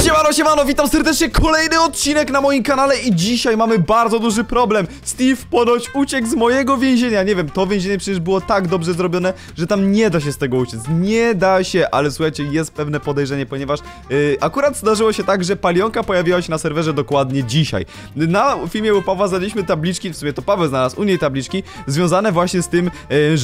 Siemano, witam serdecznie, kolejny odcinek na moim kanale i dzisiaj mamy bardzo duży problem. Steve ponoć uciekł z mojego więzienia, nie wiem, to więzienie przecież było tak dobrze zrobione, że tam nie da się z tego uciec, nie da się, ale słuchajcie, jest pewne podejrzenie, ponieważ akurat zdarzyło się tak, że Palionka pojawiła się na serwerze dokładnie dzisiaj. Na filmie u Pawła znaleźliśmy tabliczki, w sumie to Paweł znalazł u niej tabliczki, związane właśnie z tym,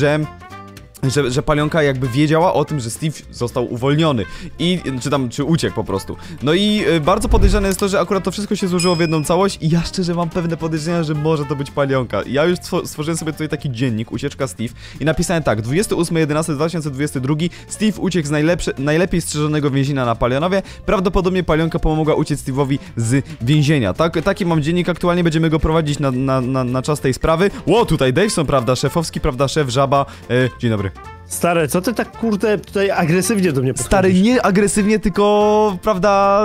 że Palionka jakby wiedziała o tym, że Steve został uwolniony czy uciekł po prostu. No i bardzo podejrzane jest to, że akurat to wszystko się złożyło w jedną całość i ja szczerze mam pewne podejrzenia, że może to być Palionka. Ja już stworzyłem sobie tutaj taki dziennik, ucieczka Steve i napisałem tak, 28.11.2022 Steve uciekł z najlepiej strzeżonego więzienia na Palionowie, prawdopodobnie Palionka pomogła uciec Steve'owi z więzienia. Taki mam dziennik, aktualnie będziemy go prowadzić na czas tej sprawy. Ło, tutaj Daveson, prawda, szefowski, prawda, szef, żaba, dzień dobry. Stary, co ty tak kurde tutaj agresywnie do mnie podchodzisz? Stary, nie agresywnie, tylko, prawda,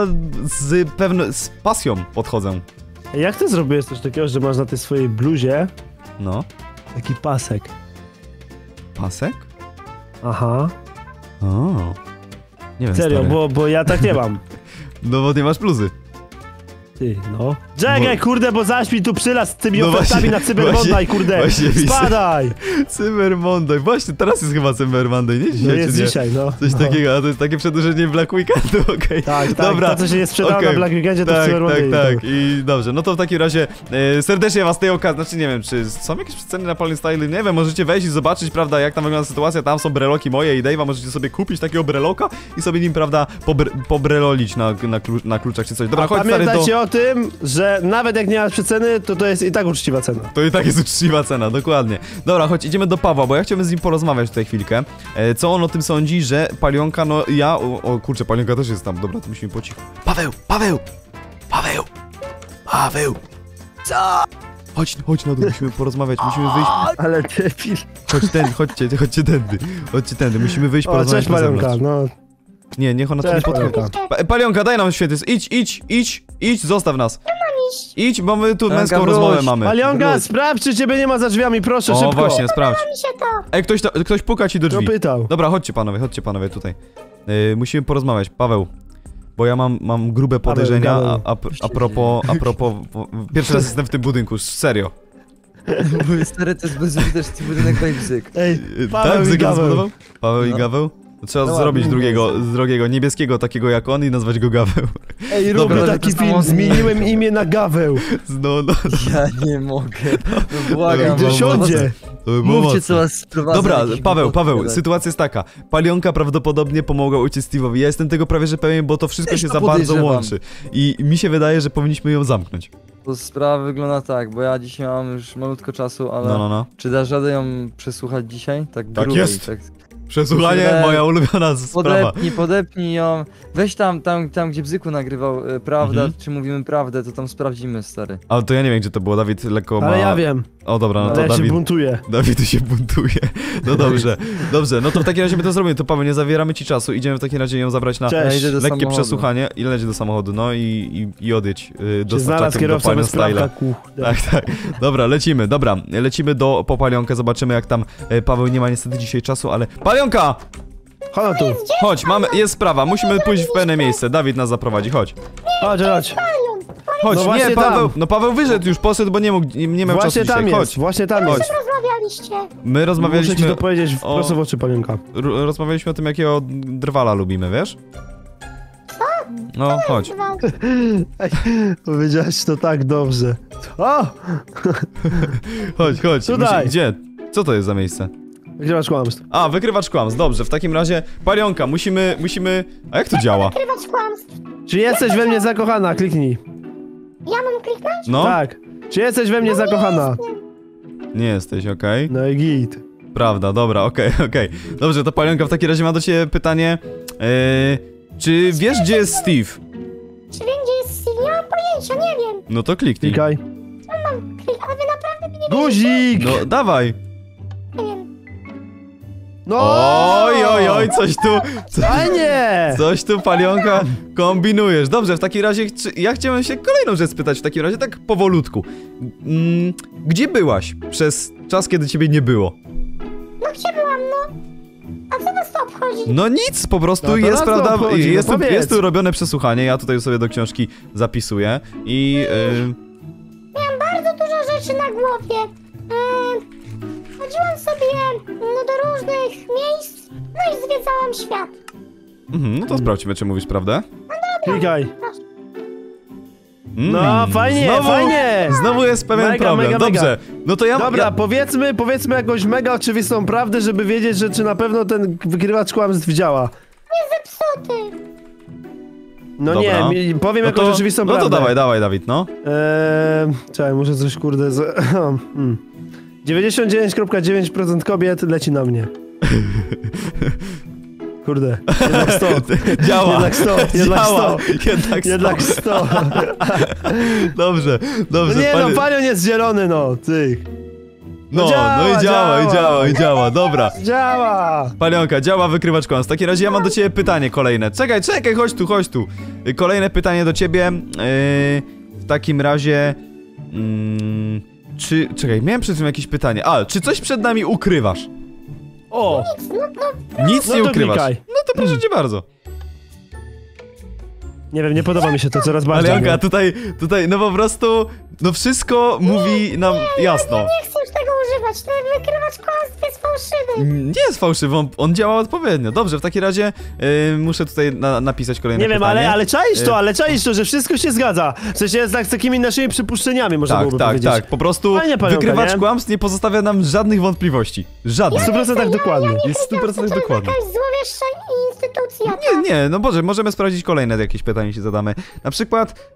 z pasją podchodzę. Jak ty zrobiłeś coś takiego, że masz na tej swojej bluzie No. taki pasek? Pasek? Aha. O. Nie wiem, Serio, stary. bo ja tak nie mam. No bo nie masz bluzy. Ty, no. Czekaj, kurde, bo zaś mi tu przylas z tymi No ofertami właśnie, na Cyber Monday, kurde. właśnie Spadaj! Cyber Monday. Właśnie, teraz jest chyba Cyber Monday, nie dzisiaj, No jest czy nie? dzisiaj, no. Coś takiego, a to jest takie przedłużenie Black Weekendu, okej. Tak, Dobra. to co się nie sprzedało na Black Weekendzie, to w Cyber Monday. Tak, i dobrze, no to w takim razie serdecznie was tej okazji, znaczy nie wiem, czy są jakieś ceny na Palin Style, nie wiem, możecie wejść i zobaczyć, prawda, jak tam wygląda sytuacja, tam są breloki moje i Dave'a, możecie sobie kupić takiego breloka i sobie nim, prawda, pobrelolić na kluczach czy coś. Dobra, chodź stary, pamiętajcie o tym, że nawet jak nie masz przeceny, to jest i tak uczciwa cena. To i tak jest uczciwa cena, dokładnie. Dobra, chodź, idziemy do Pawła, bo ja chciałbym z nim porozmawiać tutaj chwilkę. Co on o tym sądzi, że Palionka, no ja... O kurczę, Palionka też jest tam, dobra, to musimy po cichu. Paweł! Co? Chodź na dół, musimy porozmawiać, musimy wyjść. Ale debil. Chodźcie tędy, musimy wyjść, porozmawiać. Cześć Palionka, no. Nie, niech ona tu nie podchodzi. Palionka, daj nam świetys, idź, zostaw nas. Idź, bo my tu męską rozmowę mamy. Palionka, sprawdź, czy ciebie nie ma za drzwiami, proszę, szybko. O, właśnie, sprawdź. Ej, ktoś puka ci do drzwi. Kto pytał? Dobra, chodźcie panowie tutaj. Musimy porozmawiać. Paweł, bo ja mam grube podejrzenia, a propos, pierwszy raz jestem w tym budynku, serio. Mój stary, to jest bezużyteczny budynek bzyk. Ej, Tak, i Gaweł. zbudował? Paweł i Gaweł? Trzeba zrobić drugiego niebieskiego takiego jak on i nazwać go Gaweł. Ej, robię taki film, zmieniłem imię na Gaweł. No. Ja nie mogę. No błagam. Gdzie siądzie? Mówcie, co was sprowadza. Dobra, Paweł, sytuacja jest taka. Palionka prawdopodobnie pomogła uciec Steve'owi. Ja jestem tego prawie że pewien, bo to wszystko się za bardzo łączy. I mi się wydaje, że powinniśmy ją zamknąć. To sprawa wygląda tak, bo ja dzisiaj mam już malutko czasu, ale... No. Czy dasz radę ją przesłuchać dzisiaj? Tak jest. Tak. Przesłuchanie, moja ulubiona sprawa. Podepnij ją. Weź tam, gdzie Bzyku nagrywał, prawda, czy mówimy prawdę, to tam sprawdzimy, stary. Ale to ja nie wiem, gdzie to było, Dawid lekko ma... Ale ja wiem. O dobra, no to ja Dawid... się buntuję. Dawid się buntuje. No dobrze, no to w takim razie my to zrobimy, to Paweł, nie zabieramy ci czasu, idziemy w takim razie ją zabrać na lekkie przesłuchanie i leć do samochodu, no i odjedź do Palionka Style'a. Tak, dobra, lecimy po Palionkę, zobaczymy jak tam Paweł nie ma niestety dzisiaj czasu, ale... Palionka! Chodź tu. Chodź, jest sprawa, musimy pójść w pewne miejsce, Dawid nas zaprowadzi, chodź. Chodź. Chodź, No nie, Paweł, tam. No Paweł wyszedł już, poszedł, bo nie miał czasu dzisiaj, chodź. Właśnie tam jest. Rozmawialiście. My rozmawialiśmy... Muszę ci to powiedzieć prosto w oczy, Palionka. Rozmawialiśmy o tym, jakiego drwala lubimy, wiesz? No, chodź. Powiedziałeś to tak dobrze. O! Chodź. Tutaj. Gdzie? Co to jest za miejsce? Wykrywacz kłamstw. A, wykrywacz kłamstw, dobrze, w takim razie Palionka, musimy... A jak to działa? Wykrywać kłamstw. Czy jesteś we mnie zakochana? Kliknij. Ja mam kliknąć? No? Tak. Czy jesteś we mnie zakochana? Nie jesteś, okej. No i git. Prawda, dobra, okej. Dobrze, to Palionka, w takim razie mam do ciebie pytanie. Czy wiesz, gdzie jest Steve? Czy wiem, gdzie jest Steve? Nie mam pojęcia, nie wiem. No to kliknij. Klikaj. Ale wy naprawdę mnie nie Guzik! No, dawaj. wiem. No! Oj, coś tu, Palionka, kombinujesz. Dobrze, w takim razie ja chciałem się kolejną rzecz spytać w takim razie, tak powolutku. Gdzie byłaś przez czas, kiedy ciebie nie było? No gdzie byłam, no? A co was to obchodzi? No nic, po prostu No to jest, nas to prawda, obchodzi, jest, no tu, powiedz. jest tu robione przesłuchanie, ja tutaj sobie do książki zapisuję i... Miałam bardzo dużo rzeczy na głowie. Chodziłam sobie do różnych miejsc, no i zwiedzałam świat. no to sprawdźmy, czy mówisz prawdę. Klikaj. Proszę. No, fajnie, fajnie. Znowu jest pewien Mega, problem, mega, dobrze. mega. No to ja... Dobra, powiedzmy jakąś mega oczywistą prawdę, żeby wiedzieć, że czy na pewno ten wykrywacz kłamstw działa. Nie zepsuty. No Dobra. nie, powiem no jakąś to, oczywistą no prawdę. to dawaj, Dawid, no. Czekaj, muszę coś kurde... 99,9% kobiet leci na mnie. Kurde, jednak 100. Działa. Jednak 100, jednak Działa. 100. Jednak 100. Jednak 100. Dobrze, No dobrze. nie no, panion jest zielony, no, ty. No, działa, no i działa, dobra. Działa! Palionka, działa wykrywacz kłamstw. W takim razie ja mam do ciebie pytanie kolejne. Czekaj, chodź tu. Kolejne pytanie do ciebie. W takim razie... Czekaj, miałem przed tym jakieś pytanie. Czy coś przed nami ukrywasz? O! Nic No nie to ukrywasz. klikaj. No to proszę cię bardzo. Nie wiem, nie podoba mi się to coraz bardziej. Palionka, tutaj, no po prostu... No wszystko mówi nam jasno. Nie chcę już tego używać, ten wykrywacz kłamstw jest fałszywy. Nie jest fałszywy, on działa odpowiednio. Dobrze, w takim razie muszę tutaj napisać kolejne Nie wiem, pytanie. ale czaisz to, że wszystko się zgadza. W sensie z takimi naszymi przypuszczeniami można byłoby powiedzieć. Tak, po prostu Fajnie, Palionka, wykrywacz nie? kłamstw nie pozostawia nam żadnych wątpliwości. Żadnych. 100% dokładnie. Jest 100% To dokładnie. jakaś złowieszcza instytucja. tak? Nie, no Boże, możemy sprawdzić kolejne jakieś pytanie, się zadamy. Na przykład,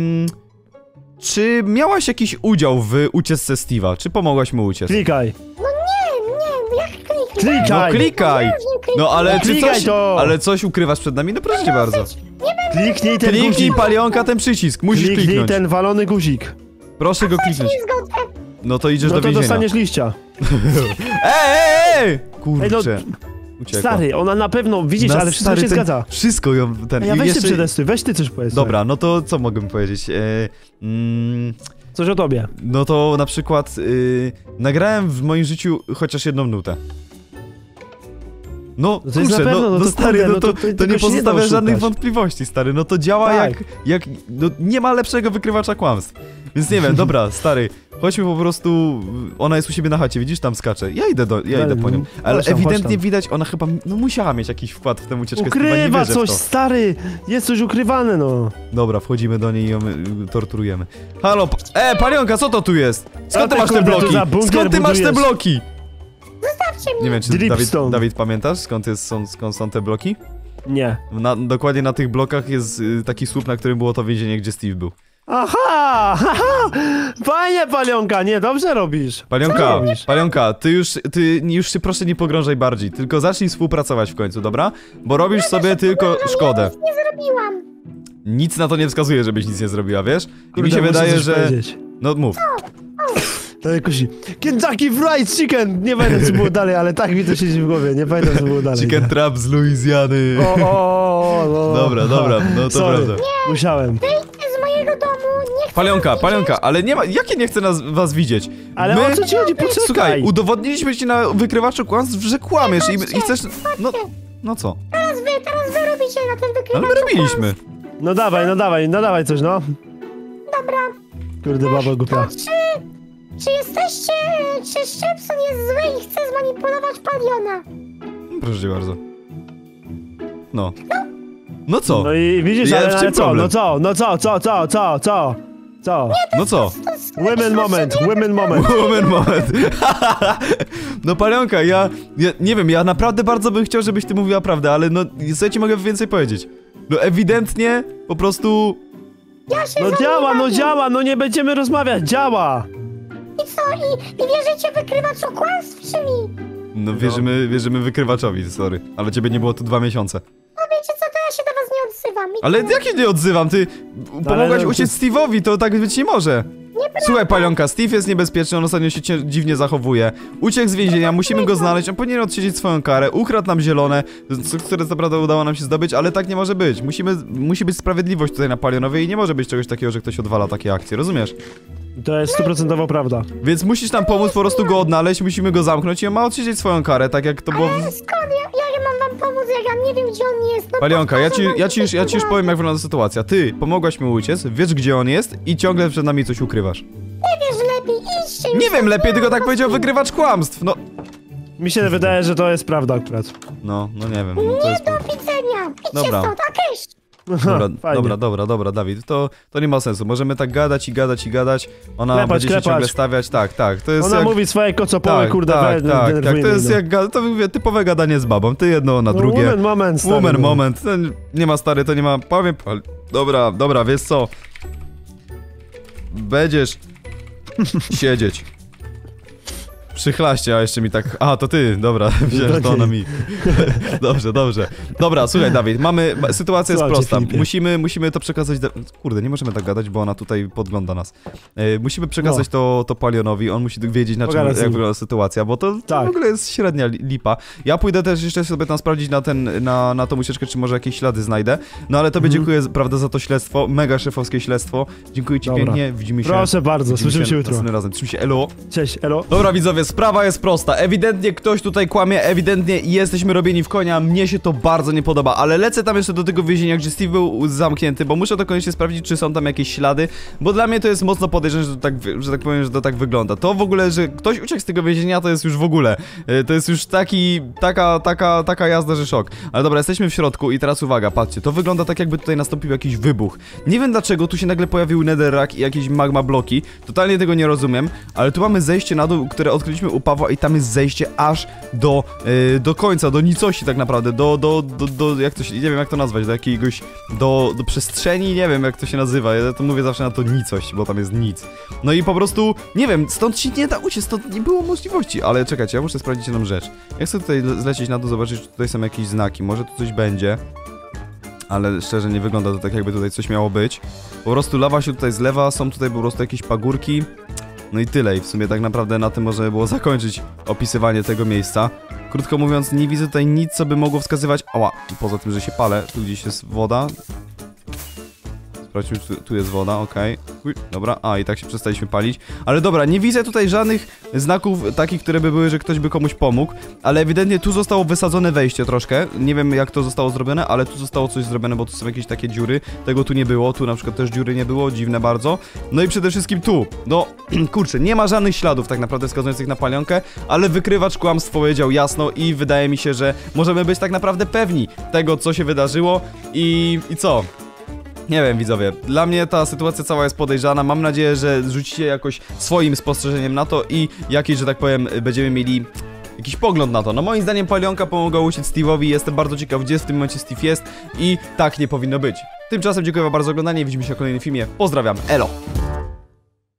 czy miałaś jakiś udział w ucieczce Steve'a? Czy pomogłaś mu uciec? Klikaj. Jak kliknę? Klikaj. No klikaj! No ale czy Klikaj coś, to! ale coś ukrywasz przed nami? No proszę cię bardzo. Kliknij ten Kliknij, guzik. Palionka, ten przycisk, musisz Kliknij kliknąć. ten walony guzik. Proszę go kliknąć. Nie zgodzę. No to idziesz No do to więzienia. dostaniesz liścia. Ej! Kurczę. Uciekła. Stary, ona na pewno, widzisz, ale wszystko się zgadza. Wszystko ją ten... Ja i weź jeszcze- ty przetestuj, weź ty coś powiedz. Dobra, no to co mogę powiedzieć? Coś o tobie. No to na przykład nagrałem w moim życiu chociaż jedną nutę. No, No to jest na kurczę, pewno, no to stary, kurde, no no to, to to tego nie się nie da pozostawia żadnych oszukać. wątpliwości, stary, no to działa Tak. jak no nie ma lepszego wykrywacza kłamstw. Więc nie wiem, dobra, stary, chodźmy po prostu, ona jest u siebie na chacie, widzisz, tam skacze, ja idę po nią, ale chodź tam, ewidentnie chodź tam. widać, ona chyba, no musiała mieć jakiś wkład w tę ucieczkę, chyba nie Ukrywa wierzę w coś, to. stary! Jest coś ukrywane, no. Dobra, wchodzimy do niej i ją torturujemy. Halo, Palionka, co to tu jest? Skąd ty ty, masz te kurde, tu bloki? za bunkier Skąd ty masz te budujesz? bloki? Zostawcie mnie. Nie wiem, czy Dripstone. Dawid pamiętasz, skąd są te bloki? Nie. Dokładnie na tych blokach jest taki słup, na którym było to więzienie, gdzie Steve był. Aha! Haha! Fajnie, Palionka, nie, dobrze robisz. Palionka, ty już się proszę nie pogrążaj bardziej, tylko zacznij współpracować w końcu, dobra? Bo robisz sobie tylko szkodę. Nie zrobiłam. Nic na to nie wskazuje, żebyś nic nie zrobiła, wiesz? I mi Kurde, się muszę wydaje, coś że... powiedzieć. No mów. To jakoś... Kentucky Fried Chicken! Nie pamiętam, co było dalej, ale tak mi to siedzi w głowie, nie pamiętam, co było dalej. Chicken trap z Luizjany. No. Dobra, no to Sorry. prawda. Musiałem. Wyjdźcie z mojego domu, nie chcę Palionka, ale nie ma... Jakie nie chce was widzieć? Ale o co ci chodzi? Poczekaj. Słuchaj, udowodniliśmy ci na wykrywaczu kłamstw, że kłamiesz i chcesz... No co? Teraz wy robicie na ten wykrywacz. Ale my robiliśmy. No dawaj coś, no. Dobra. Kurde, baba głupia. Czy jesteście... Czy Szczypson jest zły i chce zmanipulować Paliona? Proszę cię bardzo. No. No co? No i widzisz, Ja w ale czym co? problem? No co? Co? No co? Women moment. Moment. No Palionka, ja nie wiem, ja naprawdę bardzo bym chciał, żebyś ty mówiła prawdę, ale no co ja ci mogę więcej powiedzieć? No ewidentnie po prostu... Ja się No działa, no nie będziemy rozmawiać, działa! I co? I wierzycie wykrywaczu kłamstw, czy mi? No wierzymy wykrywaczowi, sorry. Ale ciebie nie było tu 2 miesiące. No wiecie co, to ja się do was nie odzywam. Ale jak się nie odzywam? Ty pomogłaś uciec Steve'owi, to tak być nie może. Słuchaj, Palionka, Steve jest niebezpieczny, on ostatnio się dziwnie zachowuje. Uciekł z więzienia, musimy go znaleźć, on powinien odsiedzieć swoją karę, ukradł nam zielone, które co prawda udało nam się zdobyć, ale tak nie może być. Musi być sprawiedliwość tutaj na Palionowie i nie może być czegoś takiego, że ktoś odwala takie akcje, rozumiesz? To jest 100% prawda. Więc musisz nam pomóc po prostu go odnaleźć, musimy go zamknąć i on ma odsiedzieć swoją karę, tak jak to było... Ale skąd ja mam wam pomóc, jak ja nie wiem, gdzie on jest? No, Palionka, powtarzam ja ci już powiem, jak wygląda sytuacja. Ty pomogłaś mi uciec, wiesz gdzie on jest i ciągle przed nami coś ukrywasz. Nie wiesz lepiej, idźcie już. Nie wiem, lepiej, tylko tak powiedział wygrywacz kłamstw, no... Mi się wydaje, że to jest prawda akurat. No nie wiem, no to jest... Do widzenia. Idźcie Dobra. stąd, a cześć. Fajnie. Dobra, Dawid, to nie ma sensu. Możemy tak gadać i gadać i gadać. Ona Klepać, będzie się klepać. ciągle stawiać, tak, to jest Ona jak... mówi swoje kocopoły, kurde, tak, denerwuje to jest mnie, jak, to mówię, typowe gadanie z babą. Ty jedno, ona drugie. Moment, stary, Woman no. moment. To nie ma stary, to nie ma... Powiem... Dobra, wiesz co? Będziesz siedzieć. Przychlaście, a jeszcze mi tak... A, to ty, dobra, wziąłem, że to ona mi. Dobrze. Dobra, słuchaj, Dawid, sytuacja jest Słuchajcie, prosta. Filipie. Musimy to przekazać... Kurde, nie możemy tak gadać, bo ona tutaj podgląda nas. Musimy przekazać to Palionowi, on musi wiedzieć, jak wygląda sytuacja, bo to Tak. w ogóle jest średnia lipa. Ja pójdę też jeszcze sobie tam sprawdzić na tą ucieczkę, czy może jakieś ślady znajdę. No ale tobie dziękuję, prawda, za to śledztwo, mega szefowskie śledztwo. Dziękuję ci Dobra. pięknie, widzimy się... Proszę bardzo, słyszymy się jutro. następnym razem. Trzymaj się, elo. Cześć, elo. Dobra widzowie, sprawa jest prosta. Ewidentnie ktoś tutaj kłamie, ewidentnie jesteśmy robieni w konia. Mnie się to bardzo nie podoba, ale lecę tam jeszcze do tego więzienia, gdzie Steve był zamknięty, bo muszę to koniecznie sprawdzić, czy są tam jakieś ślady, bo dla mnie to jest mocno podejrzane, że tak powiem, że to tak wygląda. To w ogóle, że ktoś uciekł z tego więzienia, to jest już w ogóle, to jest już taka jazda, że szok. Ale dobra, jesteśmy w środku i teraz uwaga, patrzcie, to wygląda tak, jakby tutaj nastąpił jakiś wybuch. Nie wiem dlaczego, tu się nagle pojawił netherrack i jakieś magma bloki, totalnie tego nie rozumiem, ale tu mamy zejście na dół, które odkryliśmy u Pawła i tam jest zejście aż do końca, do nicości tak naprawdę, jak to się, nie wiem jak to nazwać, do jakiegoś, do przestrzeni, nie wiem jak to się nazywa, ja to mówię zawsze na to nicość, bo tam jest nic. No i po prostu, nie wiem, stąd się nie da uciec, stąd nie było możliwości, ale czekajcie, ja muszę sprawdzić jedną rzecz. Ja chcę tutaj zlecieć na dół, zobaczyć, czy tutaj są jakieś znaki, może tu coś będzie. Ale szczerze nie wygląda to tak, jakby tutaj coś miało być. Po prostu lawa się tutaj zlewa, są tutaj po prostu jakieś pagórki. No i tyle, i w sumie tak naprawdę na tym można by było zakończyć opisywanie tego miejsca. Krótko mówiąc, nie widzę tutaj nic, co by mogło wskazywać... Ała, poza tym, że się palę, tu gdzieś jest woda. Sprawdźmy, tu jest woda, okej. Dobra, i tak się przestaliśmy palić. Ale dobra, nie widzę tutaj żadnych znaków takich, które by były, że ktoś by komuś pomógł. Ale ewidentnie tu zostało wysadzone wejście troszkę. Nie wiem jak to zostało zrobione, ale tu zostało coś zrobione, bo tu są jakieś takie dziury. Tego tu nie było, tu na przykład też dziury nie było, dziwne bardzo. No i przede wszystkim tu, no kurczę, nie ma żadnych śladów tak naprawdę wskazujących na palionkę, ale wykrywacz kłamstw powiedział jasno i wydaje mi się, że możemy być tak naprawdę pewni tego, co się wydarzyło i co? Nie wiem, widzowie, dla mnie ta sytuacja cała jest podejrzana, mam nadzieję, że rzucicie jakoś swoim spostrzeżeniem na to i jakiś, że tak powiem, będziemy mieli jakiś pogląd na to. No moim zdaniem palionka pomogła uciec Steve'owi, jestem bardzo ciekaw, gdzie w tym momencie Steve jest i tak nie powinno być. Tymczasem dziękuję wam bardzo za oglądanie, widzimy się w kolejnym filmie, pozdrawiam, elo!